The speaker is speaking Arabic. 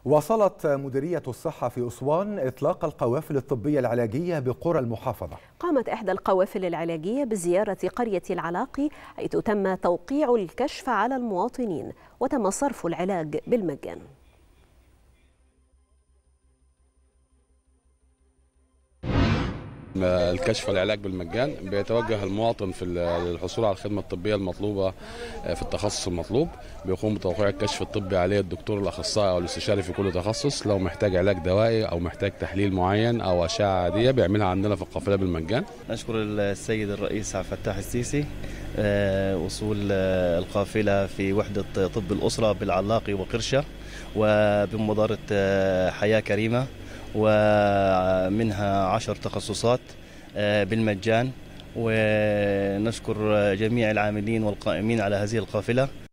واصلت مديرية الصحة في أسوان إطلاق القوافل الطبية العلاجية بقرى المحافظة. قامت إحدى القوافل العلاجية بزيارة قرية العلاقي، حيث تم توقيع الكشف على المواطنين وتم صرف العلاج بالمجان. الكشف والعلاج بالمجان بيتوجه المواطن في الحصول على الخدمة الطبية المطلوبة في التخصص المطلوب، بيقوم بتوقيع الكشف الطبي عليه الدكتور الأخصائي أو الاستشاري في كل تخصص. لو محتاج علاج دوائي أو محتاج تحليل معين أو أشعة عادية بيعملها عندنا في القافلة بالمجان. نشكر السيد الرئيس عبد الفتاح السيسي وصول القافلة في وحدة طب الأسرة بالعلاقي وقرشة وبمبادرة حياة كريمة، ومنها 10 تخصصات بالمجان. ونشكر جميع العاملين والقائمين على هذه القافلة.